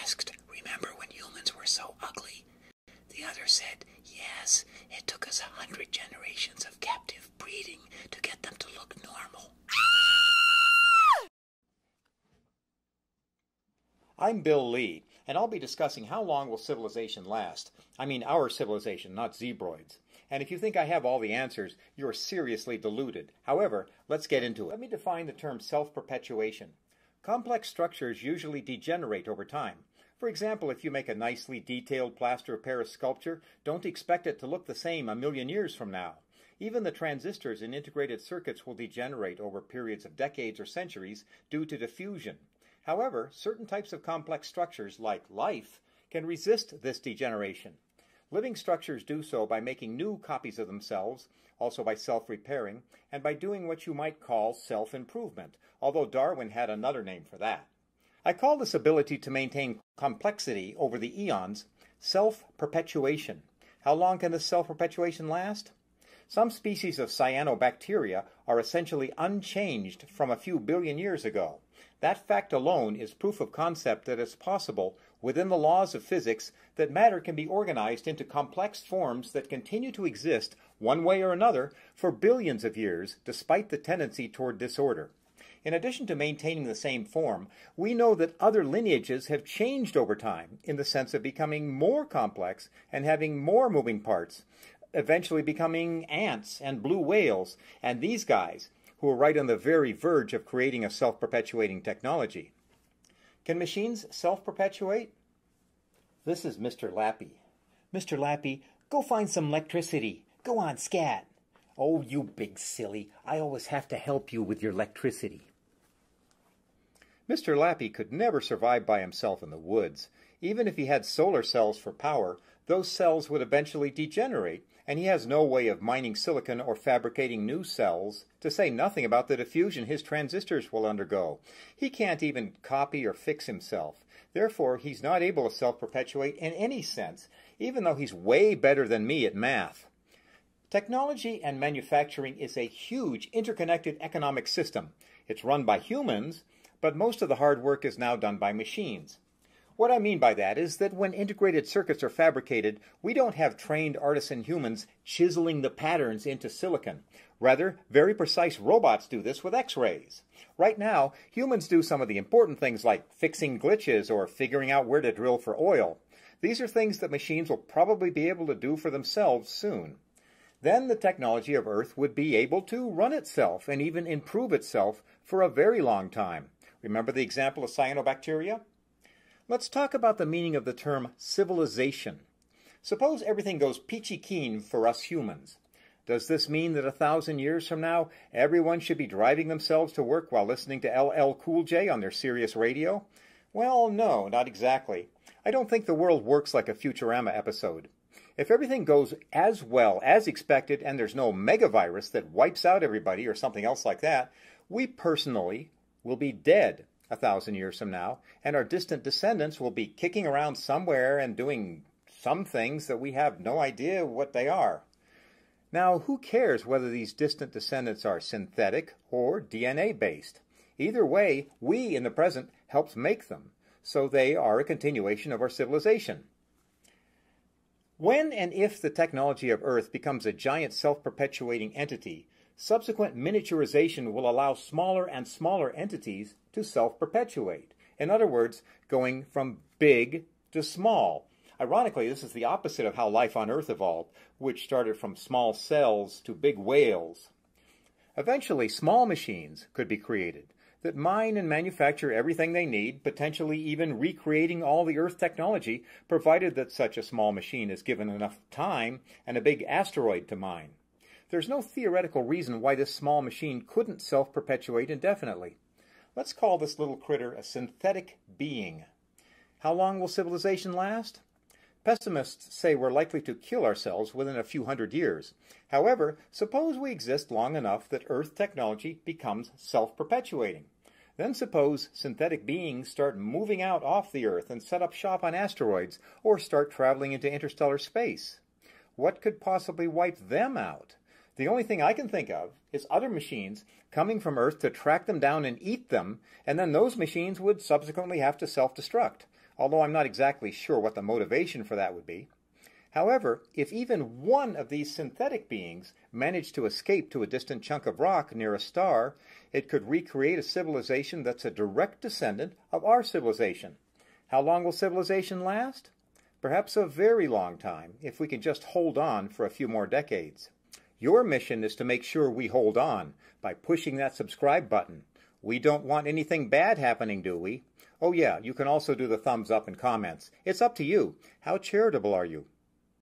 asked, "Remember when humans were so ugly?" The other said, "Yes, it took us 100 generations of captive breeding to get them to look normal." I'm Bill Lee, and I'll be discussing how long will civilization last. I mean our civilization, not Zebra-oids. And if you think I have all the answers, you're seriously deluded. However, let's get into it. Let me define the term self-perpetuation. Complex structures usually degenerate over time. For example, if you make a nicely detailed plaster of Paris sculpture, don't expect it to look the same a million years from now. Even the transistors in integrated circuits will degenerate over periods of decades or centuries due to diffusion. However, certain types of complex structures, like life, can resist this degeneration. Living structures do so by making new copies of themselves, also by self-repairing, and by doing what you might call self-improvement, although Darwin had another name for that. I call this ability to maintain complexity over the eons self-perpetuation. How long can this self-perpetuation last? Some species of cyanobacteria are essentially unchanged from a few billion years ago. That fact alone is proof of concept that it's possible, within the laws of physics, that matter can be organized into complex forms that continue to exist, one way or another, for billions of years, despite the tendency toward disorder. In addition to maintaining the same form, we know that other lineages have changed over time, in the sense of becoming more complex and having more moving parts, eventually becoming ants and blue whales, and these guys, who are right on the very verge of creating a self-perpetuating technology. Can machines self-perpetuate? This is Mr. Lappy. "Mr. Lappy, go find some electricity. Go on, scat." "Oh, you big silly. I always have to help you with your electricity." Mr. Lappy could never survive by himself in the woods. Even if he had solar cells for power, those cells would eventually degenerate, and he has no way of mining silicon or fabricating new cells, to say nothing about the diffusion his transistors will undergo. He can't even copy or fix himself. Therefore, he's not able to self-perpetuate in any sense, even though he's way better than me at math. Technology and manufacturing is a huge interconnected economic system. It's run by humans, but most of the hard work is now done by machines. What I mean by that is that when integrated circuits are fabricated, we don't have trained artisan humans chiseling the patterns into silicon. Rather, very precise robots do this with X-rays. Right now, humans do some of the important things like fixing glitches or figuring out where to drill for oil. These are things that machines will probably be able to do for themselves soon. Then the technology of Earth would be able to run itself and even improve itself for a very long time. Remember the example of cyanobacteria? Let's talk about the meaning of the term civilization. Suppose everything goes peachy keen for us humans. Does this mean that 1,000 years from now, everyone should be driving themselves to work while listening to LL Cool J on their Sirius radio? Well, no, not exactly. I don't think the world works like a Futurama episode. If everything goes as well as expected and there's no megavirus that wipes out everybody or something else like that, we personally will be dead 1,000 years from now, and our distant descendants will be kicking around somewhere and doing some things that we have no idea what they are. Now, who cares whether these distant descendants are synthetic or DNA-based? Either way, we in the present helped make them, so they are a continuation of our civilization. When and if the technology of Earth becomes a giant self-perpetuating entity, subsequent miniaturization will allow smaller and smaller entities to self-perpetuate. In other words, going from big to small. Ironically, this is the opposite of how life on Earth evolved, which started from small cells to big whales. Eventually, small machines could be created that mine and manufacture everything they need, potentially even recreating all the Earth technology, provided that such a small machine is given enough time and a big asteroid to mine. There's no theoretical reason why this small machine couldn't self-perpetuate indefinitely. Let's call this little critter a synthetic being. How long will civilization last? Pessimists say we're likely to kill ourselves within a few hundred years. However, suppose we exist long enough that Earth technology becomes self-perpetuating. Then suppose synthetic beings start moving out off the Earth and set up shop on asteroids or start traveling into interstellar space. What could possibly wipe them out? The only thing I can think of is other machines coming from Earth to track them down and eat them, and then those machines would subsequently have to self-destruct. although I'm not exactly sure what the motivation for that would be. However, if even one of these synthetic beings managed to escape to a distant chunk of rock near a star, it could recreate a civilization that's a direct descendant of our civilization. How long will civilization last? Perhaps a very long time, if we can just hold on for a few more decades. Your mission is to make sure we hold on by pushing that subscribe button. We don't want anything bad happening, do we? Oh yeah, you can also do the thumbs up and comments. It's up to you. How charitable are you?